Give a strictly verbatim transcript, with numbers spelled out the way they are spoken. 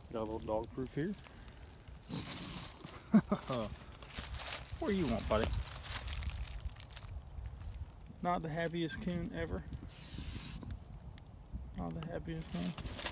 Got a little dog proof here. What do you want, buddy? Not the happiest coon ever. Not the happiest coon.